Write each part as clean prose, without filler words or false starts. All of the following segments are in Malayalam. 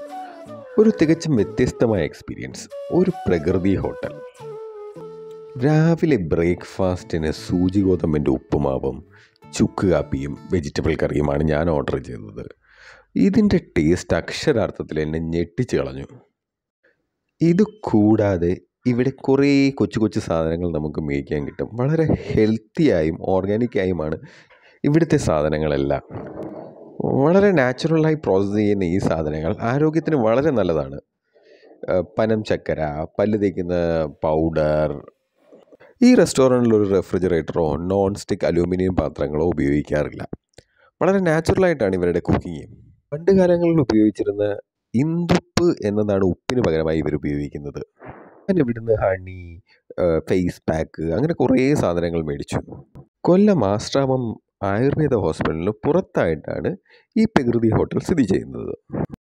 ഒരു തികച്ചും വ്യത്യസ്തമായ എക്സ്പീരിയൻസ്. ഒരു പ്രകൃതി ഹോട്ടൽ. രാവിലെ ബ്രേക്ക്ഫാസ്റ്റിന് സൂചി ഗോതമ്പിൻ്റെ ഉപ്പുമാവും ചുക്ക് കാപ്പിയും വെജിറ്റബിൾ കറിയുമാണ് ഞാൻ ഓർഡർ ചെയ്തത്. ഇതിൻ്റെ ടേസ്റ്റ് അക്ഷരാർത്ഥത്തിൽ എന്നെ ഞെട്ടിച്ച് കളഞ്ഞു. ഇത് കൂടാതെ ഇവിടെ കുറേ കൊച്ചു കൊച്ചു സാധനങ്ങൾ നമുക്ക് മേടിക്കാൻ കിട്ടും. വളരെ ഹെൽത്തിയായും ഓർഗാനിക്കായുമാണ് ഇവിടുത്തെ സാധനങ്ങളെല്ലാം. വളരെ നാച്ചുറലായി പ്രോസസ്സ് ചെയ്യുന്ന ഈ സാധനങ്ങൾ ആരോഗ്യത്തിന് വളരെ നല്ലതാണ്. പനം ചക്കര, പല്ല് തേക്കുന്ന പൗഡർ. ഈ റെസ്റ്റോറൻറ്റിൽ ഒരു റെഫ്രിജറേറ്ററോ നോൺ സ്റ്റിക്ക് അലൂമിനിയം പാത്രങ്ങളോ ഉപയോഗിക്കാറില്ല. വളരെ നാച്ചുറലായിട്ടാണ് ഇവരുടെ കുക്കിങ്. പണ്ട് കാലങ്ങളിൽ ഉപയോഗിച്ചിരുന്ന ഇന്ദുപ്പ് എന്നതാണ് ഉപ്പിന് പകരമായി ഇവർ ഉപയോഗിക്കുന്നത്. ഞാൻ ഇവിടുന്ന് ഹണി, ഫേസ് പാക്ക്, അങ്ങനെ കുറേ സാധനങ്ങൾ മേടിച്ചു. കൊല്ലം ആശ്രാമം ആയുർവേദ ഹോസ്പിറ്റലിന് പുറത്തായിട്ടാണ് ഈ പ്രകൃതി ഹോട്ടൽ സ്ഥിതി ചെയ്യുന്നത്.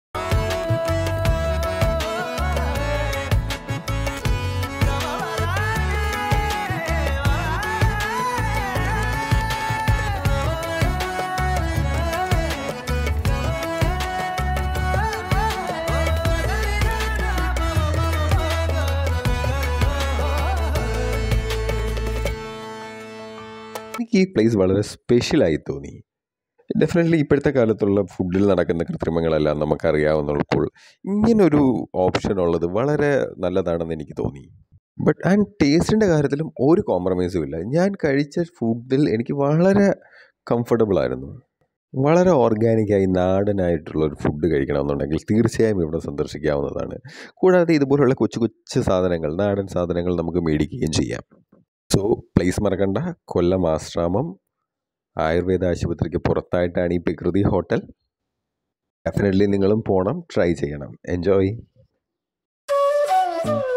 എനിക്ക് ഈ പ്ലേസ് വളരെ സ്പെഷ്യലായി തോന്നി. ഡെഫിനറ്റ്ലി ഇപ്പോഴത്തെ കാലത്തുള്ള ഫുഡിൽ നടക്കുന്ന കൃത്രിമങ്ങളെല്ലാം നമുക്കറിയാവുന്നപ്പോൾ ഇങ്ങനൊരു ഓപ്ഷൻ ഉള്ളത് വളരെ നല്ലതാണെന്ന് എനിക്ക് തോന്നി. ആൻഡ് ടേസ്റ്റിൻ്റെ കാര്യത്തിലും ഒരു കോംപ്രമൈസും ഇല്ല. ഞാൻ കഴിച്ച ഫുഡിൽ എനിക്ക് വളരെ കംഫർട്ടബിൾ ആയിരുന്നു. വളരെ ഓർഗാനിക്കായി നാടനായിട്ടുള്ള ഒരു ഫുഡ് കഴിക്കണമെന്നുണ്ടെങ്കിൽ തീർച്ചയായും ഇവിടെ സന്ദർശിക്കാവുന്നതാണ്. കൂടാതെ ഇതുപോലുള്ള കൊച്ചു കൊച്ചു സാധനങ്ങൾ, നാടൻ സാധനങ്ങൾ നമുക്ക് മേടിക്കുകയും ചെയ്യാം. സോ പ്ലേസ് മറക്കണ്ട, കൊല്ലം ആശ്രാമം ആയുർവേദ ആശുപത്രിക്ക് പുറത്തായിട്ടാണ് ഈ പ്രകൃതി ഹോട്ടൽ. ഡെഫിനറ്റ്ലി നിങ്ങളും പോകണം, ട്രൈ ചെയ്യണം. എൻജോയ്.